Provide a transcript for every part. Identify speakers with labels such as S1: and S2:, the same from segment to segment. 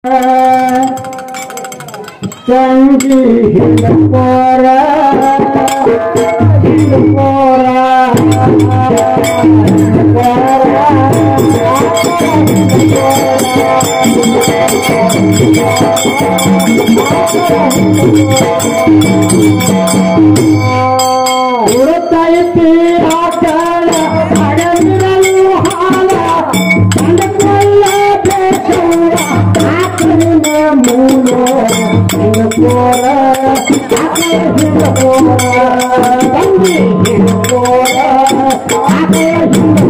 S1: ತಂಗಿ ಹಿಂದಪೋರ ಉಡುತ್ತೈತಿ ಆಕಳ ಅಡಗಿರಲು ಹಾಲ ಕಂಡುಕೊಳ್ಳ ಬೇಕವ್ವ ಆಕಳಿನ ಮೂಲ ಹಿಂದಪೋರ ಆಕಳ ಹಿಂದಪೋರ ತಂಗಿ ಹಿಂದಪೋರ ಆಕಳ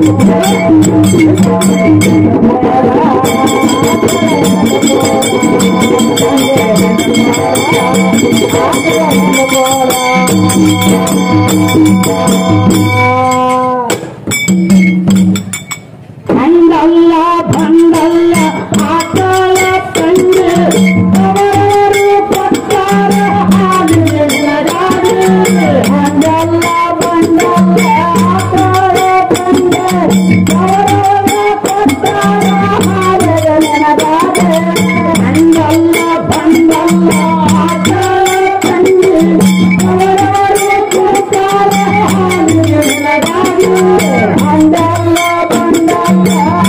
S1: ಬಂದಲ್ಲ ಬಂದಲ್ಲ ಆಕಳ ತಂದೆ ಅವರು ಕೊಟ್ಟಾರ ಹಾಲಿನ ರಾಜ ಬಂದಲ್ಲ ಬಂದಲ್ಲ ಆಕಳ ತಂದೆ ಅವರು ಕೊಟ್ಟಾರ ಹಾಲಿನ ರಾಜ ಬಂದಲ್ಲ ಬಂದಲ್ಲ ಆಕಳ ತಂದೆ ಅವರು ಕೊಟ್ಟಾರ ಹಾಲಿನ ರಾಜ ಬಂದಲ್ಲ ಬಂದಲ್ಲ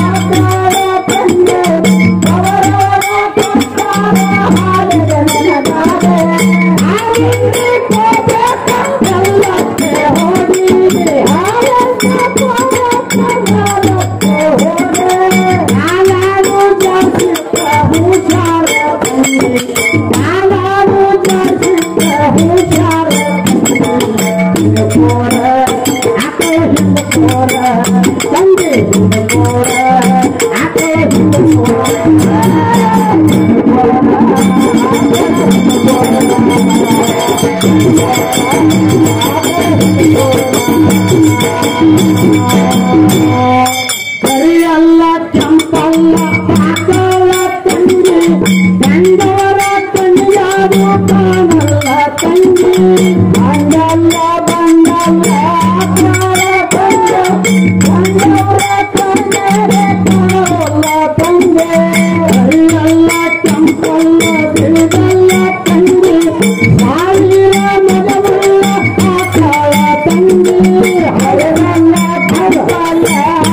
S1: ಕರಿಯಲ್ಲ ಕೆಂಪಲ್ಲ ಆಕಳ ತಂಗಿ ಗಂಡವರ ತಂಗಿಯಾರು ಕಾಣಲ್ಲ ತಂಗಿ ಬಂದಲ್ಲ ಬಂದಲ್ಲ ಆಕಳ ತಂಗಿ ಗಂಡವರ ತಂಗಿಯರೇ ಕಾಣಲ್ಲ ತಂಗಿ ಕರಿಯಲ್ಲ ಕೆಂಪಲ್ಲ ಬಿಳಿದಲ್ಲ ತಂಗಿ ಸಾವಿರ ಮಗವುಳ್ಳ ಆಕಳ ತಂಗಿ ಹರವಲ್ಲ ಕರ್ಪಲ್ಲ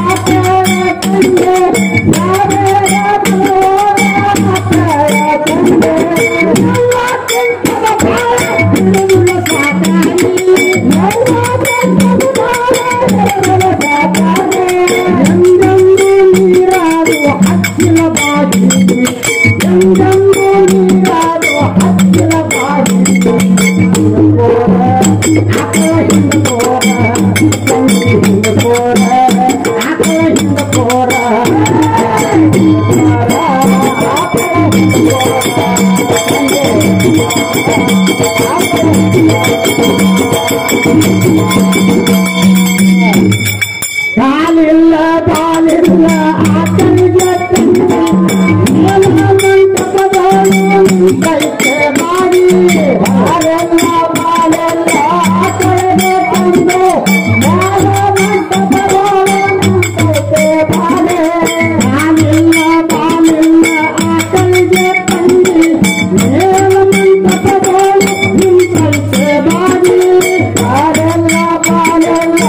S1: ಕಾಲಿಲ್ಲ ಬಾಲಿಲ್ಲ ಆಕಳಿಗೆ ಕೈಕೆ ಮಾಡಿ ಬಾಲೆಲ್ಲ ಬಾಲೆಲ್ಲ ಆಕಳಿಗೆ ತಂದು ಬಾಲ ಕೈಕೆ ಬಾಲೆ ಕಾಲಿಲ್ಲ ಬಾಲಿಲ್ಲ ಆಕಳಿಗೆ ತಂದು ಮೇಲ ಮಂಟಪದೋಳು ಕೈಕೆ ಮಾಡಿ ಬಾಲೆಲ್ಲ ಬಾಲೆಲ್ಲ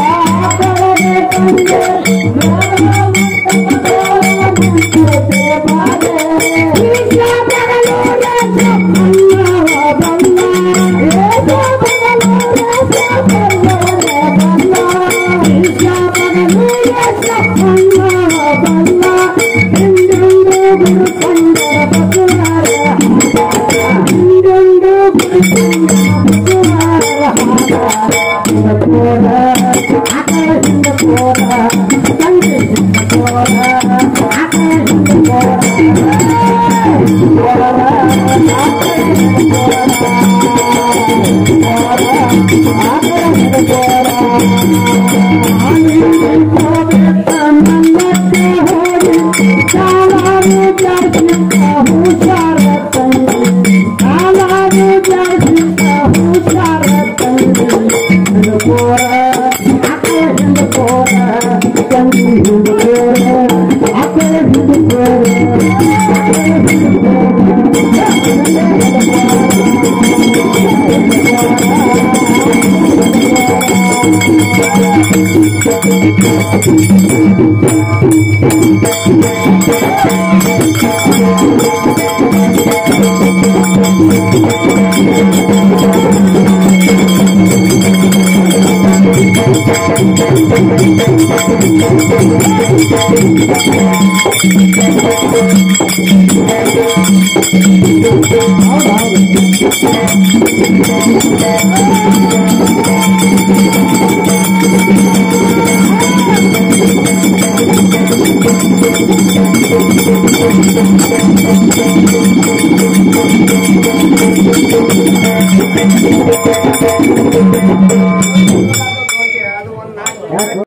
S1: ಹೌದು